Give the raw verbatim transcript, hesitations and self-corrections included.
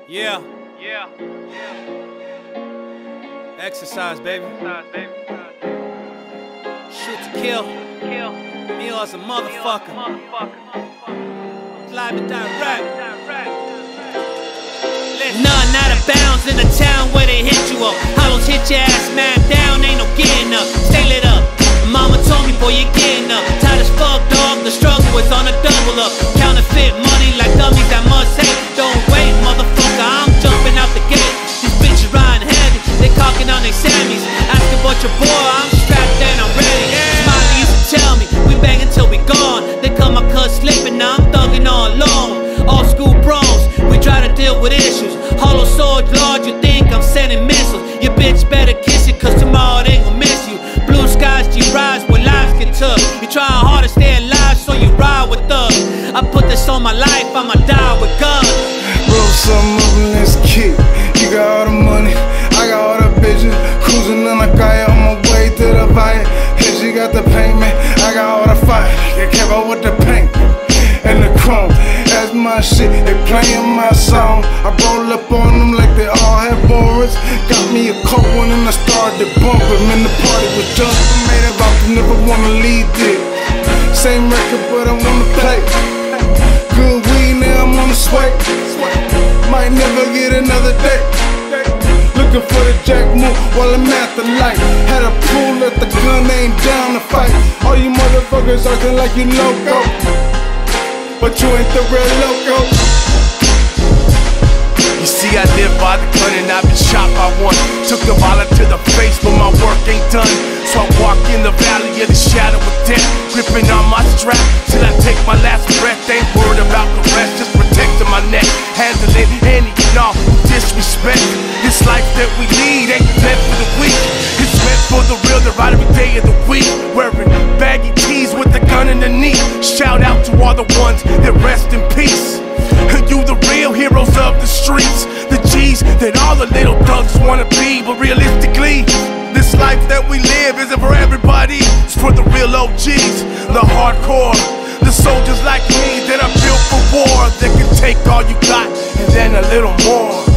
Yeah. Yeah. Exercise, baby. Exercise, baby. Shoot to kill. Kill. Meal as a motherfucker. Live and direct. None out of bounds in the town where they hit you up. Hollows hit your ass, man down, ain't no getting up. Stay lit up. Mama told me, boy, you're getting up. Tired as fuck, dog. The struggle is on a double up. Counterfeit money like dummies that must hate. Don't wait, motherfucker, I'm jumping out the gate. These bitches riding heavy, they cocking on their Sammys. Asking about your boy, I'm strapped and I'm ready. Smiley used to tell me, we bang until we gone. They cut my cut slipping, now I'm thugging all alone. All school bros, we try to deal with issues. Hollow sword, Lord, you think I'm sending missiles. Your bitch better kiss it, cause tomorrow they gon' miss you. Blue skies, G-Rise, when lives get tough. You trying hard to stay alive, so you ride with thugs. I put this on my life, I'ma die with guns. Roll something up and let's kick. You got all the money, I got all the bitches. Cruising in a car on my way to the fire. Here she got the payment, I got all the fire. You kept up with the paint and the chrome. That's my shit, they playing my song. I roll up on them like they all have warrants. Got me a cold one and I started bumping. Man, the party was jumping, made it about to never wanna leave it. Same record, but I wanna play. Good weed, now I'm on the sway. Might never get another day. Looking for the jack move while I'm at the light. Had a pool at the gun, ain't down to fight. All you motherfuckers acting like you loco, but you ain't the real loco. You see, I live by the gun and I've been shot by one. Took the wallet to the face, but my work ain't done. So I walk in the valley of the shadow of death, gripping on my strap till I take my last breath. Ain't worried about the rest, just protecting my neck. Handling any and all who disrespect. This life that we lead ain't meant for the weak. It's meant for the real, the ride every day of the week. Wearing baggy tees with the gun in the knee. Shout out to all the ones that rest in peace. You the real heroes of the streets, the G's that all the little thugs wanna be. But realistically, this life that we live isn't for everybody. It's for the real O Gs, the hardcore, the soldiers like me that are built for war, that can take all you got and then a little more.